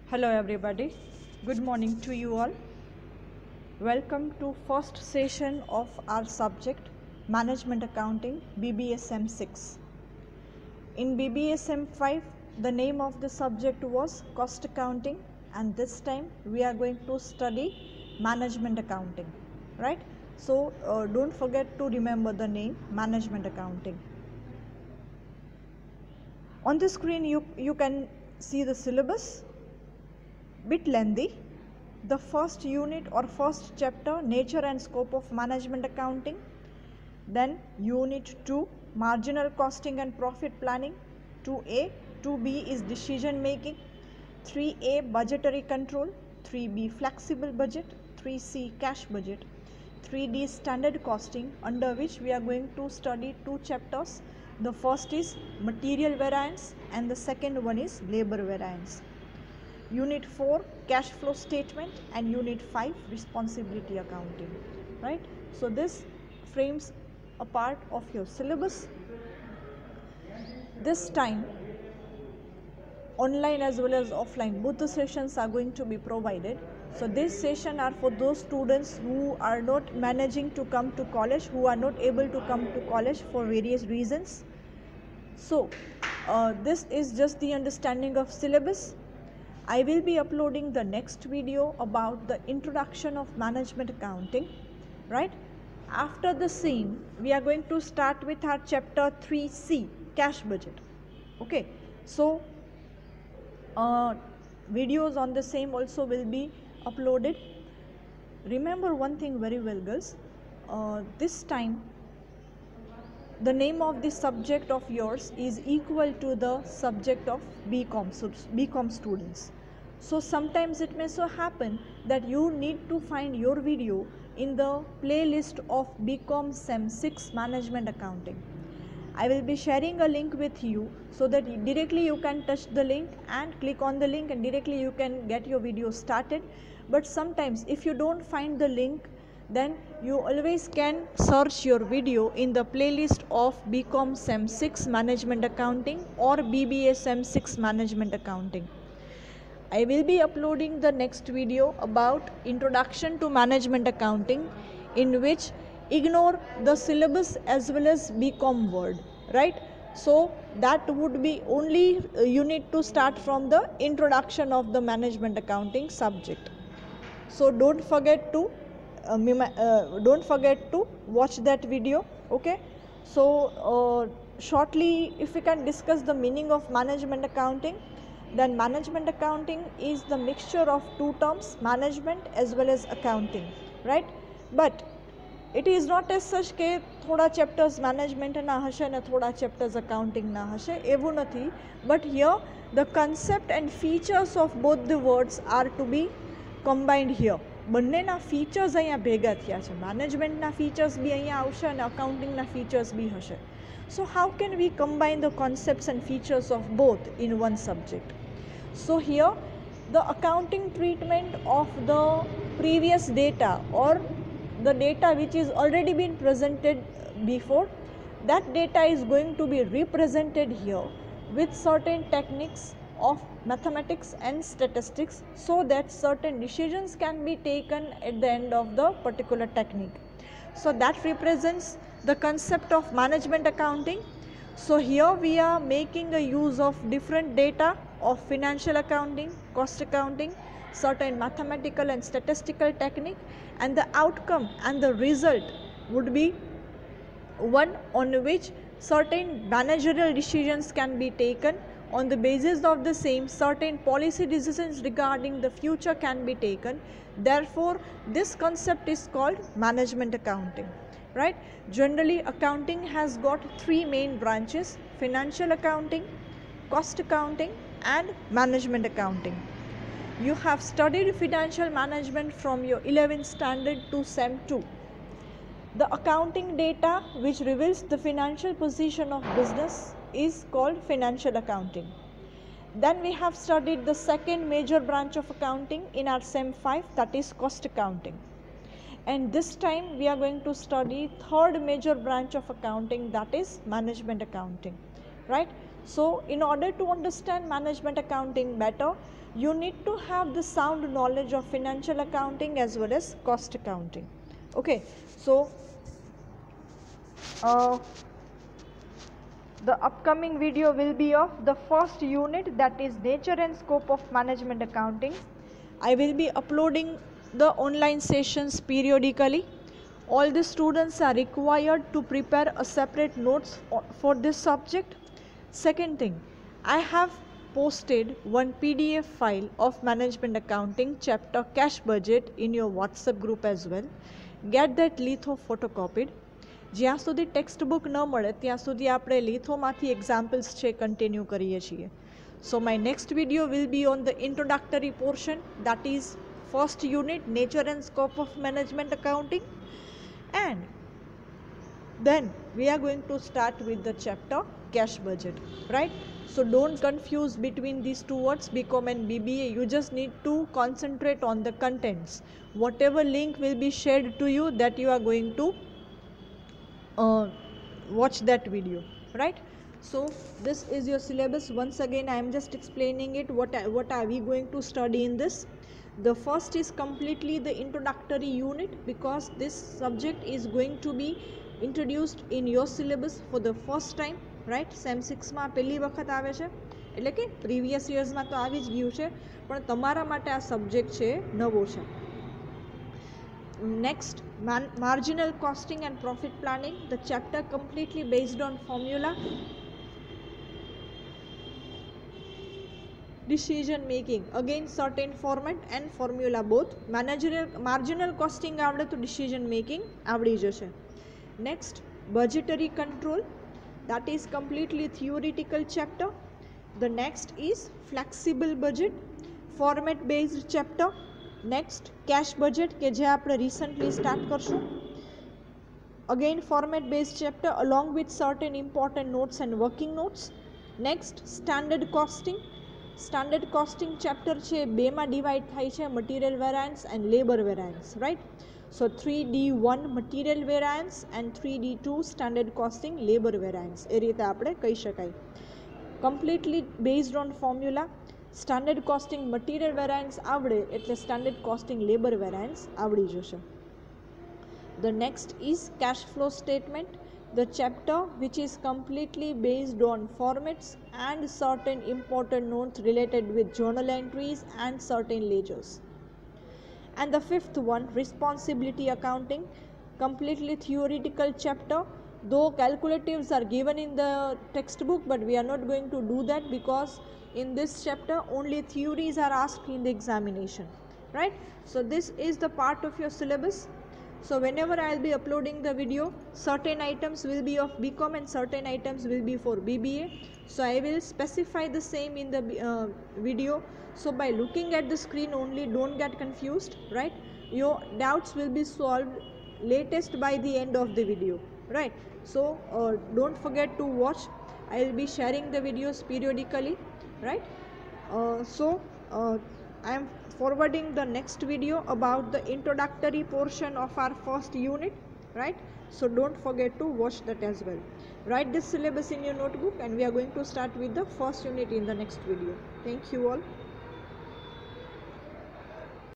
Hello everybody, good morning to you all. Welcome to first session of our subject Management Accounting BBSM 6. In BBSM 5 the name of the subject was Cost Accounting, and this time we are going to study Management Accounting, right? So don't forget to remember the name Management Accounting. On the screen you can see the syllabus, bit lengthy. The first unit or first chapter, nature and scope of management accounting. Then unit 2, marginal costing and profit planning. 2A, 2B is decision making. 3A, budgetary control. 3B, flexible budget. 3C, cash budget. 3D, standard costing, under which we are going to study two chapters. The first is material variance and the second one is labor variance. Unit 4, cash flow statement, and Unit 5, responsibility accounting, right? So this frames a part of your syllabus. This time online as well as offline, both the sessions are going to be provided. So this session are for those students who are not managing to come to college, who are not able to come to college for various reasons. So this is just the understanding of syllabus. I will be uploading the next video about the introduction of management accounting, right? After the same, we are going to start with our chapter 3C, cash budget. Okay, so videos on the same also will be uploaded. Remember one thing very well, girls. This time the name of the subject of yours is equal to the subject of BCom, so BCom students. So sometimes it may so happen that you need to find your video in the playlist of BCom Sem 6 Management Accounting. I will be sharing a link with you so that directly you can touch the link and click on the link and directly you can get your video started. But sometimes if you don't find the link, then you always can search your video in the playlist of BCom Sem 6 Management Accounting or BBA Sem 6 Management Accounting. I will be uploading the next video about introduction to management accounting, in which ignore the syllabus as well as BCom word, right? So that would be only you need to start from the introduction of the management accounting subject. So don't forget to watch that video. Okay, so shortly if we can discuss the meaning of management accounting, then management accounting is the mixture of two terms, management as well as accounting, right? But it is not as such કે થોડા chapters management ના હશે ને થોડા chapters accounting ના હશે, એવું નથી. But here the concept and features of both the words are to be combined here. બંનેના ફીચર્સ અહીંયા ભેગા થયા છે. મેનેજમેન્ટના ફીચર્સ બી અહીંયા આવશે અને અકાઉન્ટિંગના ફીચર્સ બી હશે. So how can we combine the concepts and features of both in one subject? So here the accounting treatment of the previous data or the data which is already been presented before, that data is going to be represented here with certain techniques of mathematics and statistics, so that certain decisions can be taken at the end of the particular technique. So that represents the concept of management accounting. So here we are making a use of different data of financial accounting, cost accounting, certain mathematical and statistical technique, and the outcome and the result would be one on which certain managerial decisions can be taken. On the basis of the same, certain policy decisions regarding the future can be taken. Therefore this concept is called management accounting, right? Generally accounting has got three main branches: financial accounting, cost accounting and management accounting. You have studied financial management from your 11th standard to Sem 2. The accounting data which reveals the financial position of business is called financial accounting. Then we have studied the second major branch of accounting in our Sem 5, that is cost accounting. And this time we are going to study third major branch of accounting, that is management accounting, right? So in order to understand management accounting better, you need to have the sound knowledge of financial accounting as well as cost accounting. Okay, so the upcoming video will be of the first unit, that is nature and scope of management accounting. I will be uploading the online sessions periodically. All the students are required to prepare a separate notes for this subject. Second thing, I have posted one PDF file of management accounting chapter cash budget in your WhatsApp group as well. Get that litho photocopied. જ્યાં સુધી text book ન મળે ત્યાં સુધી આપણે લીથોમાંથી examples છે continue કરીએ છીએ. So my next video will be on the introductory portion, that is first unit, nature and scope of management accounting, and then we are going to start with the chapter cash budget, right? So don't confuse between these two words, BCom and BBA. You just need to concentrate on the contents. Whatever link will be shared to you, that you are going to watch that video, right? So this is your syllabus. Once again I am just explaining it, what are we going to study in this. The first is completely the introductory unit, because this subject is going to be introduced in your syllabus for the first time, right? Sem 6 માં પહેલી વખત આવે છે, એટલે કે previous યર્સમાં તો આવી જ ગયું છે, પણ તમારા માટે આ સબ્જેક્ટ છે નવો છે. Next, marginal costing and profit planning, the chapter completely based on formula. Decision making, again certain format and formula both. Marginal costing આવડે તો decision making આવડી જશે. Next, budgetary control, that is completely theoretical chapter. The next is flexible budget, format based chapter. Next, cash budget કે જે આપણે recently start કરશું. Again format based chapter along with certain important notes and working notes. Next, standard costing chapter છે બેમાં divide થાય છે, material variance and labor variance, right? So 3D1 material variance and 3D2 standard costing labor variance, એ રીતે આપણે કહી શકાય. Completely based on formula. Standard costing material variance આવડે એટલે સ્ટાન્ડર્ડ કોસ્ટિંગ લેબર વેરાયન્સ આવડી જશે. The next is cash flow statement, the chapter which is completely based on formats and certain important notes related with journal entries and certain ledgers. And the fifth one, responsibility accounting, completely theoretical chapter. Though calculatives are given in the textbook, but we are not going to do that, because in this chapter only theories are asked in the examination, right? So this is the part of your syllabus. So whenever I will be uploading the video, certain items will be of BCom and certain items will be for BBA. So I will specify the same in the video. So by looking at the screen only, don't get confused, right? Your doubts will be solved latest by the end of the video, right? So don't forget to watch. I will be sharing the videos periodically, right? I am forwarding the next video about the introductory portion of our first unit, right? So don't forget to watch that as well. Write this syllabus in your notebook and we are going to start with the first unit in the next video. Thank you all.